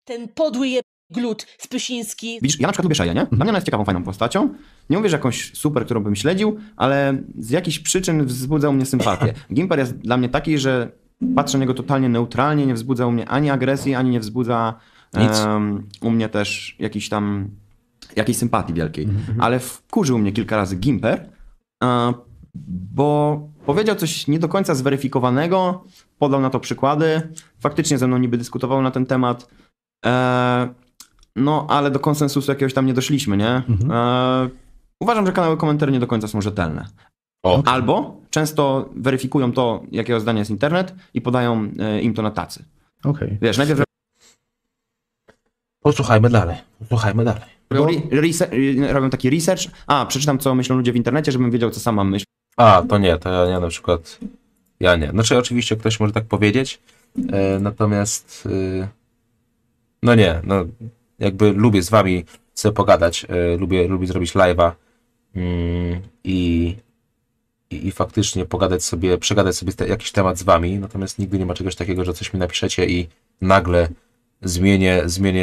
Ten podły glut Spysiński. Widzisz, ja na przykład lubię Szeję, nie? Dla mnie ona jest ciekawą, fajną postacią. Nie mówię, że jakąś super, którą bym śledził, ale z jakichś przyczyn wzbudzał mnie sympatię. Gimper jest dla mnie taki, że patrzę na niego totalnie neutralnie, nie wzbudza u mnie ani agresji, ani nie wzbudza u mnie też jakiejś sympatii wielkiej. Ale wkurzył mnie kilka razy Gimper, bo powiedział coś nie do końca zweryfikowanego, podał na to przykłady, faktycznie ze mną niby dyskutował na ten temat, no ale do konsensusu jakiegoś tam nie doszliśmy, nie? Uważam, że kanały komentarzy nie do końca są rzetelne. Okay. Albo często weryfikują to, jakiego zdania jest internet i podają im to na tacy. Okay. Wiesz, najpierw Posłuchajmy dalej. robią taki research. Przeczytam, co myślą ludzie w internecie, żebym wiedział, co sam mam myśleć. To ja nie, na przykład. Ja nie. Znaczy, oczywiście ktoś może tak powiedzieć, natomiast no nie, no jakby lubię z wami sobie pogadać, lubię zrobić live'a i faktycznie przegadać sobie jakiś temat z wami, natomiast nigdy nie ma czegoś takiego, że coś mi napiszecie i nagle zmienię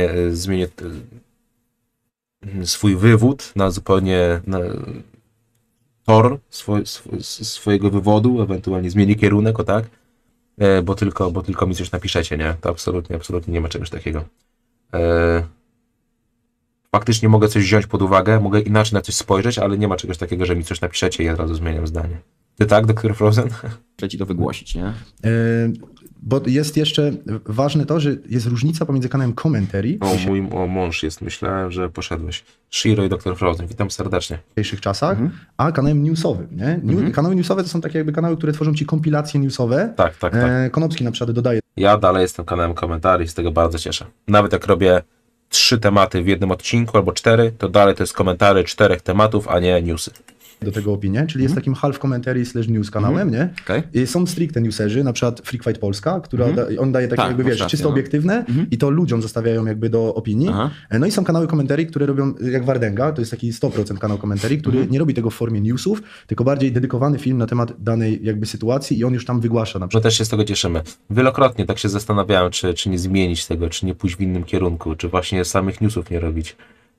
swój wywód na zupełnie tor swojego wywodu, ewentualnie zmieni kierunek, tak? Bo tylko mi coś napiszecie, nie? To absolutnie nie ma czegoś takiego. Faktycznie mogę coś wziąć pod uwagę, mogę inaczej na coś spojrzeć, ale nie ma czegoś takiego, że mi coś napiszecie i ja od razu zmieniam zdanie. Ty tak, Dr. Frozen? Chcę ci to wygłosić, nie? Bo jest jeszcze ważne to, że jest różnica pomiędzy kanałem Commentary. Mój mąż jest, myślałem, że poszedłeś. Shiro i Dr. Frozen, witam serdecznie. W dzisiejszych czasach, a kanałem newsowym, nie? Kanały newsowe to są takie jakby kanały, które tworzą ci kompilacje newsowe. Tak. Konopski na przykład dodaje. Ja dalej jestem kanałem komentarzy i z tego bardzo cieszę. Nawet jak robię 3 tematy w jednym odcinku albo 4, to dalej to jest komentary 4 tematów, a nie newsy. Do tego opinię, czyli jest takim half commentary / news kanałem, nie? Okay. I są stricte newserzy, na przykład Freak Fight Polska, która on daje takie jakby, wiesz, czysto obiektywne i to ludziom zostawiają jakby do opinii. No i są kanały commentary, które robią jak Wardęga, to jest taki 100% kanał commentary, który nie robi tego w formie newsów, tylko bardziej dedykowany film na temat danej jakby sytuacji i on już tam wygłasza na przykład. My też się z tego cieszymy. Wielokrotnie tak się zastanawiałem, czy nie zmienić tego, czy nie pójść w innym kierunku, czy właśnie samych newsów nie robić.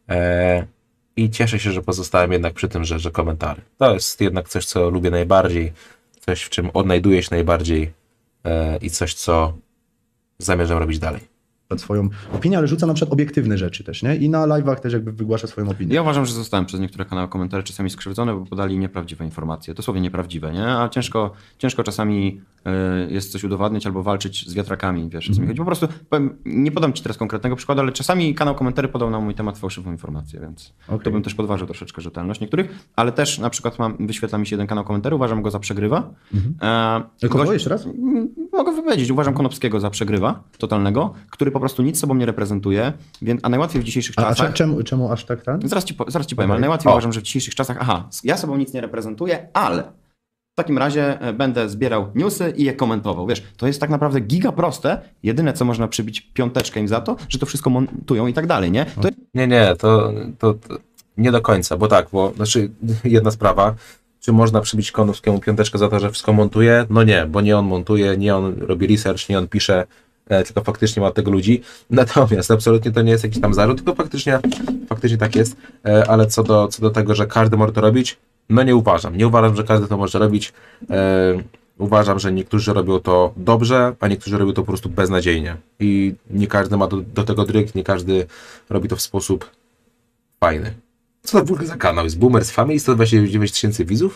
I cieszę się, że pozostałem jednak przy tym, że komentary. To jest jednak coś, co lubię najbardziej, coś, w czym odnajduję się najbardziej i coś, co zamierzam robić dalej. Swoją opinię, ale rzuca na przykład obiektywne rzeczy też, nie? I na live'ach też jakby wygłasza swoją opinię. Ja uważam, że zostałem przez niektóre kanały komentarzy czasami skrzywdzony, bo podali nieprawdziwe informacje. Dosłownie nieprawdziwe, nie? A ciężko czasami jest coś udowadniać albo walczyć z wiatrakami, wiesz, o co mi chodzi. Po prostu nie podam ci teraz konkretnego przykładu, ale czasami kanał komentarzy podał na mój temat fałszywą informację, więc to bym też podważył troszeczkę rzetelność niektórych, ale też na przykład wyświetla mi się jeden kanał komentarzy, uważam go za przegrywa. Kogo jeszcze raz? Mogę wypowiedzieć, uważam Konopskiego za przegrywa totalnego, który po prostu nic sobą nie reprezentuje, a najłatwiej w dzisiejszych czasach... A czemu aż tak? Zaraz ci powiem, ale najłatwiej uważam, że w dzisiejszych czasach, ja sobą nic nie reprezentuję, ale w takim razie będę zbierał newsy i je komentował. Wiesz, to jest tak naprawdę giga proste, jedyne co można przybić piąteczkę im za to, że to wszystko montują i tak dalej, nie? Nie, to nie do końca, bo znaczy jedna sprawa, czy można przybić Konopskiemu piąteczkę za to, że wszystko montuje? No nie, bo nie on montuje, nie on robi research, nie on pisze, tylko faktycznie ma od tego ludzi. Natomiast absolutnie to nie jest jakiś tam zarzut, tylko faktycznie tak jest. Ale co do tego, że każdy może to robić, no nie uważam. Nie uważam, że każdy to może robić. Uważam, że niektórzy robią to dobrze, a niektórzy robią to po prostu beznadziejnie. I nie każdy ma do tego dryg, nie każdy robi to w sposób fajny. Co to w ogóle za kanał? Jest Boomers Family, 129 000 widzów?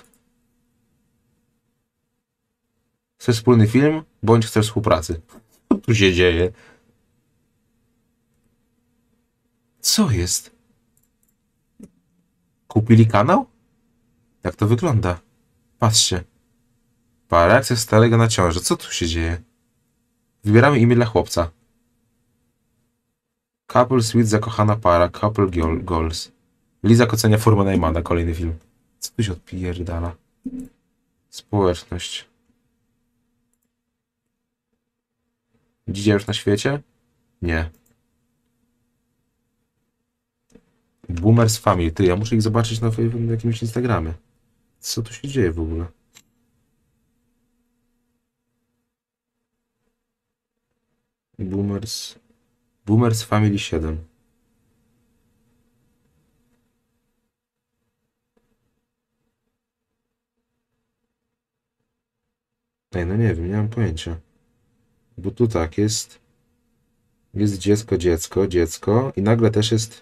Chcesz wspólny film? Bądź chcesz współpracy? Co tu się dzieje? Co jest? Kupili kanał? Jak to wygląda? Patrzcie. Reakcja starego na ciążę. Co tu się dzieje? Wybieramy imię dla chłopca. Couple Sweet, zakochana para. Couple Goals. Lizak ocenia formę Najmana. Kolejny film. Co tu się odpierdala? Społeczność. Dzidzia już na świecie? Nie. Boomers Family. Ty, ja muszę ich zobaczyć na jakimś Instagramie. Co tu się dzieje w ogóle? Boomers Boomers Family 7. Ej, no nie wiem, nie mam pojęcia. Bo tu tak jest. Jest dziecko i nagle też jest.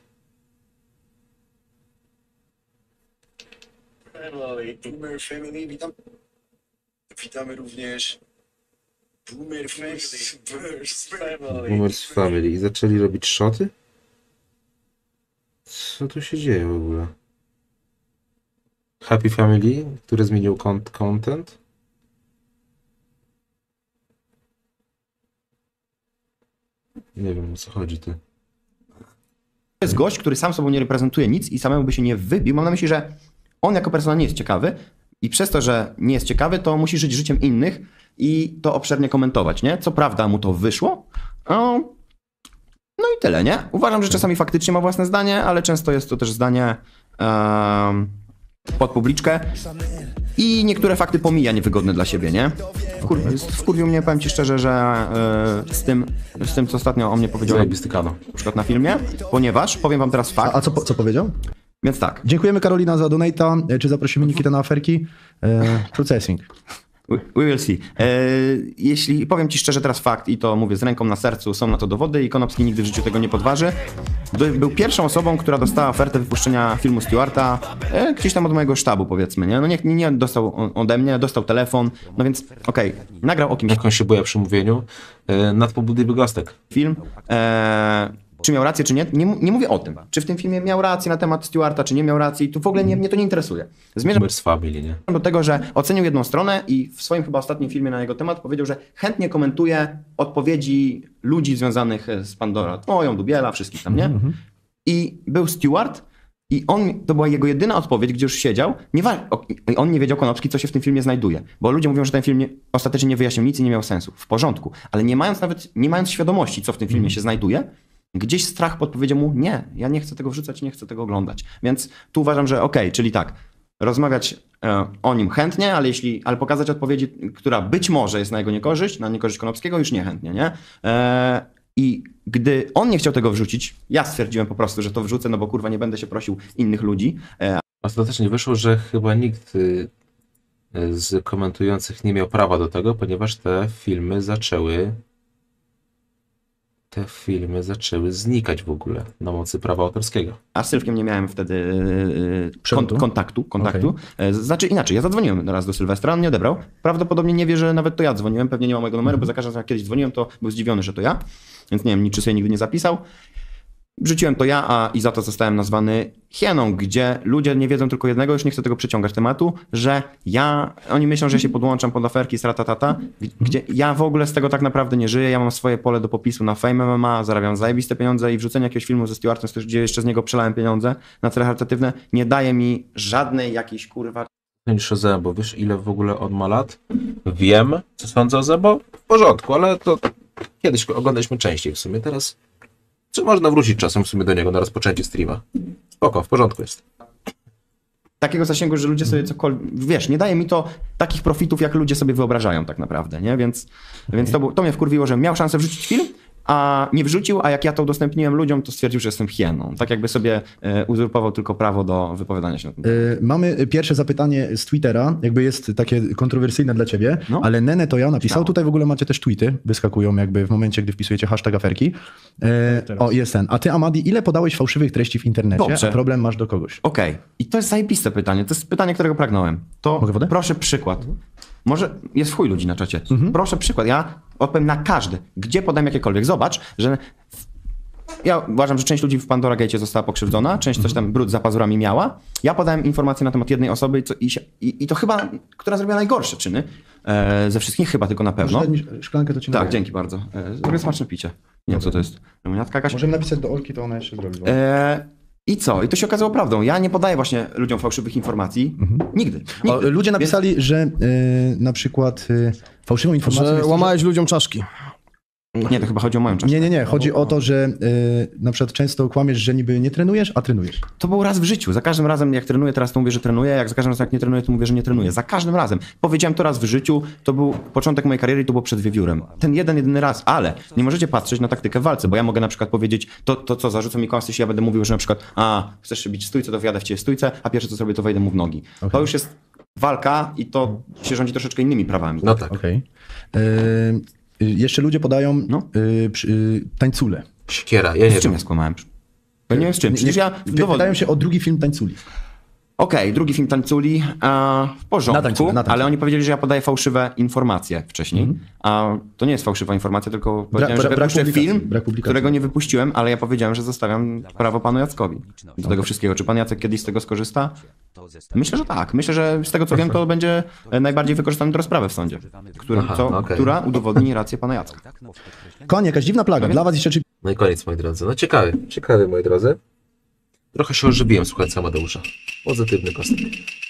Boomer Family, witamy również Boomer Family, Boomers Family. I zaczęli robić shoty? Co tu się dzieje w ogóle? Happy Family, który zmienił content. Nie wiem, o co chodzi tu. To jest gość, który sam sobą nie reprezentuje nic i samemu by się nie wybił. Mam na myśli, że on jako persona nie jest ciekawy i przez to, że nie jest ciekawy, to musi żyć życiem innych i to obszernie komentować, nie? Co prawda mu to wyszło, no i tyle, nie? Uważam, że czasami faktycznie ma własne zdanie, ale często jest to też zdanie pod publiczkę i niektóre fakty pomija niewygodne dla siebie, nie? Wkurwił mnie, powiem ci szczerze, że z tym, co ostatnio o mnie powiedział na przykład na filmie, ponieważ, powiem wam teraz fakt. A co powiedział? Więc tak. Dziękujemy Karolina za donata. Czy zaprosimy Nikitę na aferki? Processing. We will see. Jeśli powiem ci szczerze teraz fakt i to mówię z ręką na sercu, są na to dowody i Konopski nigdy w życiu tego nie podważy. Był pierwszą osobą, która dostała ofertę wypuszczenia filmu Stewarta gdzieś tam od mojego sztabu, powiedzmy, nie? No nie dostał ode mnie, dostał telefon, no więc okej, nagrał o kimś. Jak on się boja przy mówieniu? Nadpobudliwy gostek. Film. Czy miał rację, czy nie? Nie mówię o tym. Czy w tym filmie miał rację na temat Stewarta, czy nie miał racji, tu w ogóle mnie to nie interesuje. Zmierzam Boomers Family, nie? do tego, że ocenił jedną stronę i w swoim chyba ostatnim filmie na jego temat powiedział, że chętnie komentuje odpowiedzi ludzi związanych z Pandora. Moją, Dubiela, wszystkich tam, nie? I był Stewart i to była jego jedyna odpowiedź, gdzie już siedział. On nie wiedział, Konopski, co się w tym filmie znajduje. Bo ludzie mówią, że ten film ostatecznie nie wyjaśnił nic i nie miał sensu. W porządku. Ale nie mając świadomości, co w tym filmie się znajduje, gdzieś strach podpowiedział mu, nie, ja nie chcę tego wrzucać, nie chcę tego oglądać. Więc tu uważam, że okej, czyli tak, rozmawiać o nim chętnie, ale pokazać odpowiedzi, która być może jest na jego niekorzyść, na niekorzyść Konopskiego, już niechętnie, nie? I gdy on nie chciał tego wrzucić, ja stwierdziłem po prostu, że to wrzucę, no bo kurwa nie będę się prosił innych ludzi. Ostatecznie wyszło, że chyba nikt z komentujących nie miał prawa do tego, ponieważ te filmy zaczęły znikać w ogóle na mocy prawa autorskiego. A z Sylwkiem nie miałem wtedy kontaktu. Okay. Znaczy inaczej, ja zadzwoniłem raz do Sylwestra, on nie odebrał. Prawdopodobnie nie wie, że nawet to ja dzwoniłem, pewnie nie ma mojego numeru, bo za każdym razem jak kiedyś dzwoniłem, to był zdziwiony, że to ja. Więc nie wiem, czy sobie nigdy nie zapisał. Wrzuciłem to ja, i za to zostałem nazwany hieną, gdzie ludzie nie wiedzą tylko jednego, już nie chcę tego przeciągać tematu, że oni myślą, że się podłączam pod aferki z ratatata, gdzie ja w ogóle z tego tak naprawdę nie żyję, ja mam swoje pole do popisu na Fame MMA, zarabiam zajebiste pieniądze i wrzucenie jakiegoś filmu ze Stewartem, gdzie jeszcze z niego przelałem pieniądze na cele charytatywne, nie daje mi żadnej jakiejś kurwa... Niż o Zebo, wiesz ile w ogóle on ma lat? Wiem, co sądzę o Zebo? W porządku, ale to kiedyś oglądaliśmy częściej w sumie, teraz... Czy można wrócić czasem w sumie do niego na rozpoczęcie streama? Spoko, w porządku jest. Takiego zasięgu, że ludzie sobie cokolwiek... Wiesz, nie daje mi to takich profitów, jak ludzie sobie wyobrażają tak naprawdę, nie? Więc to mnie wkurwiło, że miał szansę wrzucić film, a nie wrzucił, a jak ja to udostępniłem ludziom, to stwierdził, że jestem hieną. Tak jakby sobie uzurpował tylko prawo do wypowiadania się na tym. Mamy pierwsze zapytanie z Twittera, jakby jest takie kontrowersyjne dla ciebie, ale Nene to ja napisał, tutaj w ogóle macie też tweety, wyskakują jakby w momencie, gdy wpisujecie hashtag aferki. Jest ten. A ty, Amadi, ile podałeś fałszywych treści w internecie, a problem masz do kogoś? Okej. I to jest zajebiste pytanie, to jest pytanie, którego pragnąłem. To Mogę wodę? Proszę przykład. Może jest w chuj ludzi na czacie. Proszę przykład. Ja odpowiem na każdy. Gdzie podam jakiekolwiek. Zobacz, że ja uważam, że część ludzi w Pandora Gate została pokrzywdzona, część coś tam brud za pazurami miała. Ja podałem informacje na temat jednej osoby i to chyba, która zrobiła najgorsze czyny ze wszystkich, chyba tylko na pewno. Szklankę to ci Tak, dzięki bardzo. Zrobię smaczne picie. Nie wiem, co to jest. Lemoniatka jakaś? Możemy napisać do Olki, to ona jeszcze zrobi. I co? I to się okazało prawdą. Ja nie podaję właśnie ludziom fałszywych informacji. Nigdy. Ludzie napisali, że na przykład fałszywą informacją że jest łamałeś ludziom czaszki. Nie, to chyba chodzi o moją część. Nie. Chodzi o to, że na przykład często kłamiesz, że niby nie trenujesz, a trenujesz. To był raz w życiu. Za każdym razem, jak trenuję, teraz to mówię, że trenuję. Jak za każdym razem, jak nie trenuję, to mówię, że nie trenuję. Za każdym razem. Powiedziałem to raz w życiu. To był początek mojej kariery i to było przed wiewiórem. Ten jedyny raz. Ale nie możecie patrzeć na taktykę w walce, bo ja mogę na przykład powiedzieć, to co, zarzucą mi kłamstwo, jeśli ja będę mówił, że na przykład chcesz się bić w stójce, to wjadę w ciebie w stójce, a pierwsze co zrobię, to wejdę mu w nogi. Okay. To już jest walka i to się rządzi troszeczkę innymi prawami. No tak. Okay. Jeszcze ludzie podają tańcule. Siekiera, ja nie z czym ja skłamałem? Ja nie wiem z czym. Przecież ja pytają się o drugi film Tańculi. Okej, drugi film Tańculi, w porządku, ale oni powiedzieli, że ja podaję fałszywe informacje wcześniej. A to nie jest fałszywa informacja, tylko powiedziałem, że wypuszczę film, którego nie wypuściłem, ale ja powiedziałem, że zostawiam prawo panu Jackowi do tego wszystkiego. Czy pan Jacek kiedyś z tego skorzysta? Myślę, że tak. Myślę, że z tego co wiem, to będzie najbardziej wykorzystane do rozprawy w sądzie, która udowodni rację pana Jacka. Konie, jakaś dziwna plaga. Dla was jeszcze czy... No i koniec, moi drodzy. No ciekawy, moi drodzy. Trochę się ożywiłem słuchając Amadeusza. Pozytywny kostek.